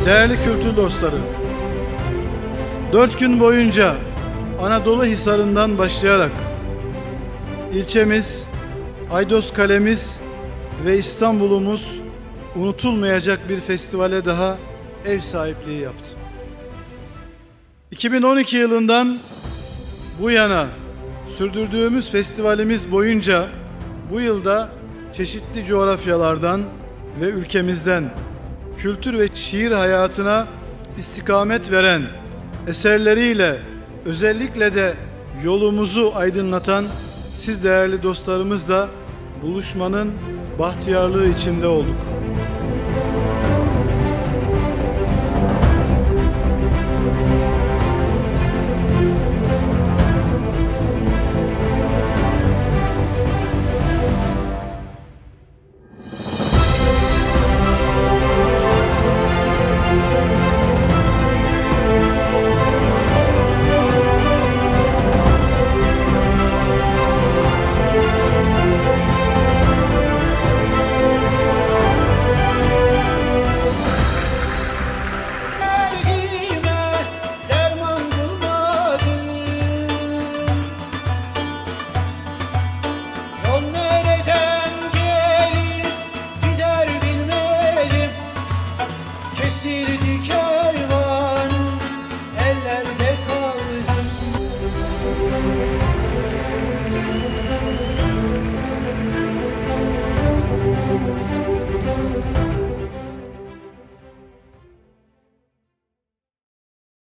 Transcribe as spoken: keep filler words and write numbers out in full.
Değerli kültür dostları, dört gün boyunca Anadolu Hisarı'ndan başlayarak ilçemiz, Aydos Kalemiz ve İstanbul'umuz unutulmayacak bir festivale daha ev sahipliği yaptı. iki bin on iki yılından bu yana sürdürdüğümüz festivalimiz boyunca bu yılda çeşitli coğrafyalardan ve ülkemizden kültür ve şiir hayatına istikamet veren eserleriyle özellikle de yolumuzu aydınlatan siz değerli dostlarımızla buluşmanın bahtiyarlığı içinde olduk.